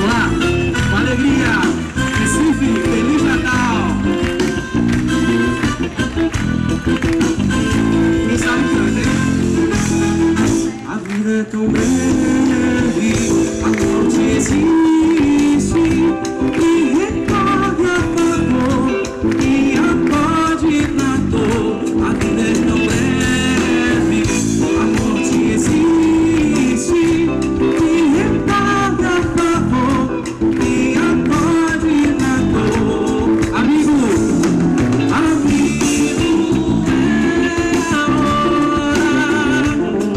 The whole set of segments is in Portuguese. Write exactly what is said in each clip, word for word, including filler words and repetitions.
lá, com alegria. Recife, Feliz Natal. Quem sabe canta, hein? A vida é tão breve, a morte existe, e recorre a favor, e acode na dor. A vida é tão breve, a morte existe, e recorre a favor, e acode na dor. Amigo, amigo, é a hora,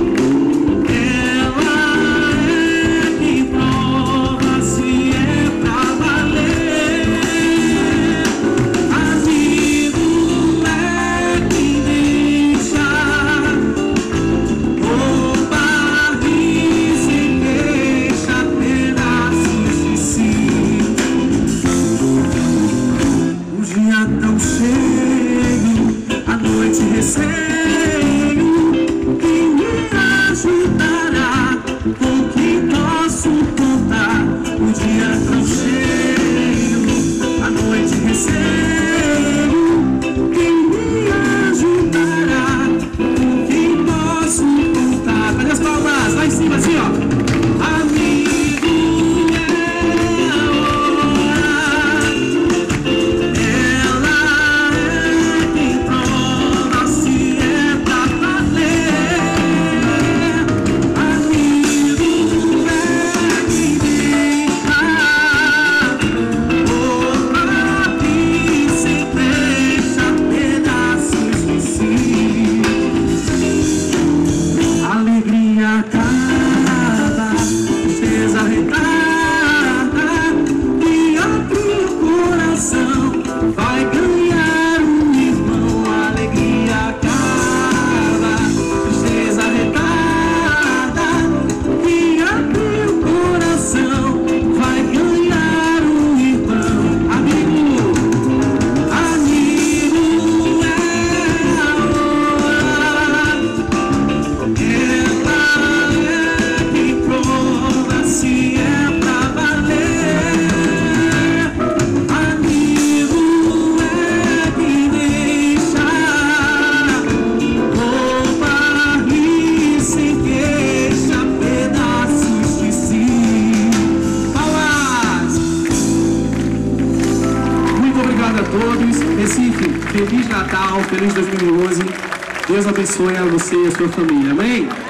ela é que prova se é pra valer. Amigo é quem deixa roubar e sem deixa pedaços de si. O dia tão cheio, a noite receio. Quem me ajudará? Com que posso contar? O dia tão cheio, a noite receio. Quem me ajudará? Com quem posso contar? Cadê as palmas? Lá em cima, assim, ó. Amigo, é a hora, ela é quem prova se é pra valer. Amigo é quem deixa roubar e sem deixa pedaços de si. Alegria acaba, tristeza retarda, e abre o coração, vai ganhar um irmão. Alegria acaba, tristeza retarda, e abre o coração, vai ganhar um irmão. Amigo, amigo é a hora, ela é quem prova se é pra valer. Amigo é quem deixa roubar e sem queixa pedaços de si. Palmas! Muito obrigado a todos. Recife, Feliz Natal, Feliz dois mil e onze. Deus abençoe a você e a sua família. Amém?